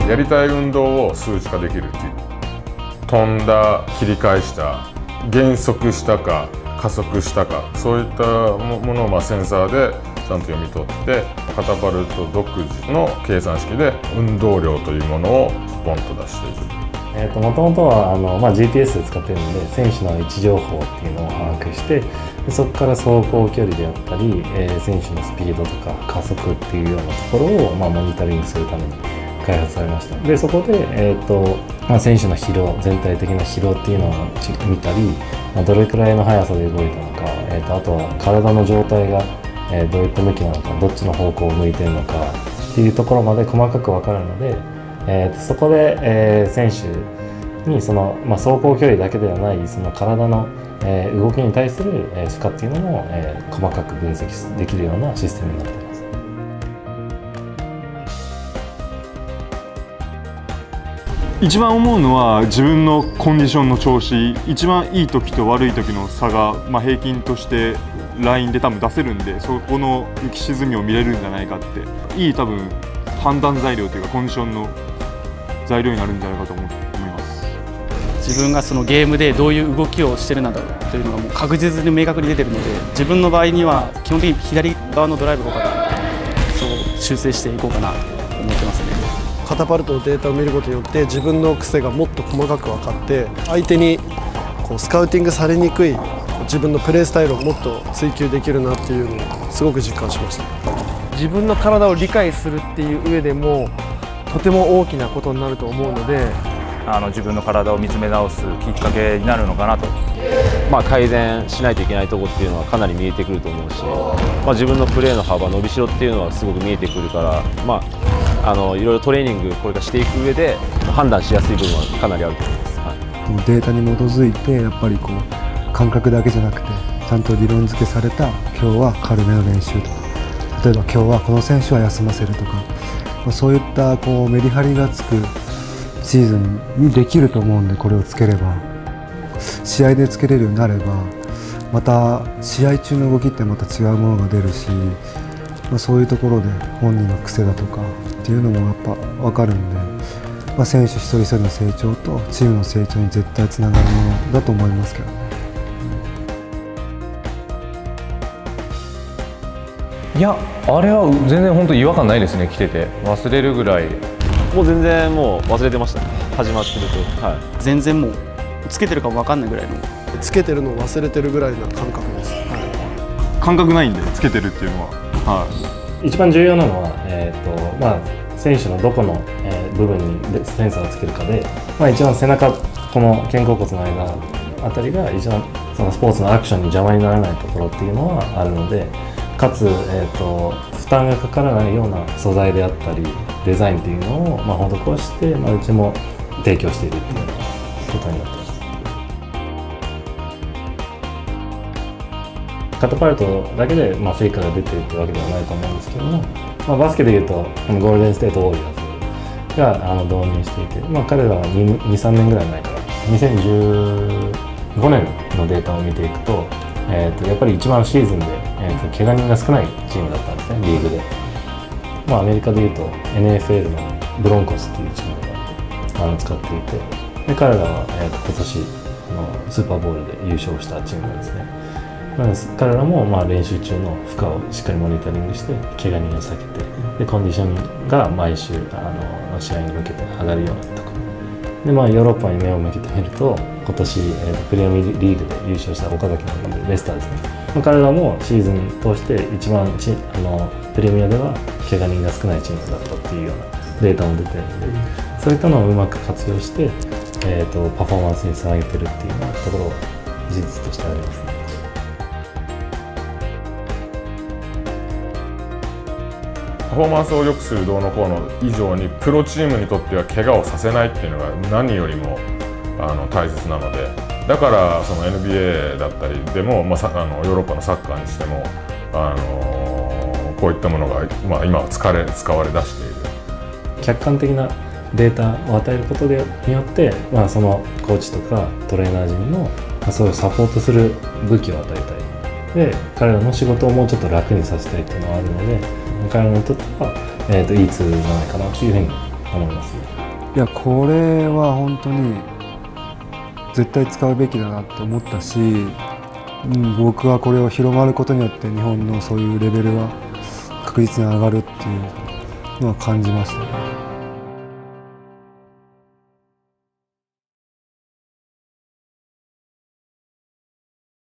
やりたい運動を数値化できるっていう、飛んだ、切り返した、減速したか加速したか、そういったものをセンサーでちゃんと読み取って、カタパルト独自の計算式で運動量というものをポンと出していく。 もともとはGPS で使っているので、選手の位置情報っていうのを把握して、そこから走行距離であったり、選手のスピードとか加速っていうようなところをモニタリングするために開発されました。でそこで、選手の疲労、全体的な疲労っていうのを見たり、どれくらいの速さで動いたのか、あとは体の状態が、どういった向きなのか、どっちの方向を向いているのかっていうところまで細かく分かるので、そこで、選手に走行距離だけではないその体の、動きに対する、負荷っていうのも、細かく分析できるようなシステムになっています。 一番思うのは自分のコンディションの調子、一番いい時と悪い時の差が、平均としてラインで多分出せるんで、そこの浮き沈みを見れるんじゃないかって、いい多分判断材料というかコンディションの材料になるんじゃないかと思います。 自分がそのゲームでどういう動きをしてるんだろうというのがもう確実に明確に出てるので、自分の場合には基本的に左側のドライブが多かったので、そう修正していこうかなと思ってますね。 カタパルトのデータを見ることによって自分の癖がもっと細かく分かって、相手にスカウティングされにくい自分のプレースタイルをもっと追求できるなっていうのをすごく実感しました。 自分の体を理解するっていう上でもとても大きなことになると思うので、 自分の体を見つめ直すきっかけになるのかなと。 改善しないといけないところっていうのはかなり見えてくると思うし、自分のプレーの幅、伸びしろっていうのはすごく見えてくるから、いろいろトレーニングこれからしていく上で判断しやすい部分はかなりあると思います。 データに基づいてやっぱり感覚だけじゃなくてちゃんと理論付けされた、今日は軽めの練習とか、例えば今日はこの選手は休ませるとか、そういったメリハリがつくシーズンにできると思うんで、これをつければ試合でつけれるようになれば、また試合中の動きってまた違うものが出るし、そういうところで本人の癖だとかっていうのもやっぱ分かるんで、選手一人一人の成長とチームの成長に絶対つながるものだと思いますけど。 いや、あれは全然本当違和感ないですね。来てて忘れるぐらい、 もう全然もう忘れてましたね、始まってると。 全然もうつけてるかも分かんないぐらいの、 つけてるのを忘れてるぐらいな感覚です。 感覚ないんでつけてるっていうのは、 一番重要なのは、選手のどこの、部分にセンサーをつけるかで、一番背中、この肩甲骨の間あたりが一番そのスポーツのアクションに邪魔にならないところっていうのはあるので、かつ、負担がかからないような素材であったりデザインっていうのを、施して、うちも提供しているっていうことになっています。カタパルトだけで、成果が出ているというわけではないと思うんですけども、バスケでいうとこのゴールデンステートウォリアーズが導入していて、彼らは 2,3 年ぐらい前から2015年のデータを見ていくと、やっぱり一番シーズンで、怪我人が少ないチームだったんですね、リーグで。アメリカでいうと NFL のブロンコスっていうチームが使っていて、で彼らは、今年スーパーボウルで優勝したチームなんですね。彼らも練習中の負荷をしっかりモニタリングして怪我人を避けて、でコンディションが毎週試合に向けて上がるようなところで、ヨーロッパに目を向けてみると、今年、プレミアムリーグで優勝した岡崎のいるレスターですね。彼らもシーズン通して一番プレミアでは怪我人が少ないチームだったっていうようなデータも出てるので、そういったのをうまく活用して、パフォーマンスにつなげてるっていうようなところは事実としてありますね。 パフォーマンスを良くするどうのこうの以上に、プロチームにとっては怪我をさせないっていうのが何よりも大切なので、だからその NBA だったりでも、ヨーロッパのサッカーにしてもこういったものが、今は使われ出している。 客観的なデータを与えることによって、そのコーチとかトレーナー陣のそういうサポートする武器を与えたい。で、彼らの仕事をもうちょっと楽にさせたいっていうのがあるので、彼らにとっては、いいツールじゃないかなというふうに思いますね。 いやこれは本当に絶対使うべきだなって思ったし、僕はこれを広まることによって日本のそういうレベルが確実に上がるっていうのは感じましたね。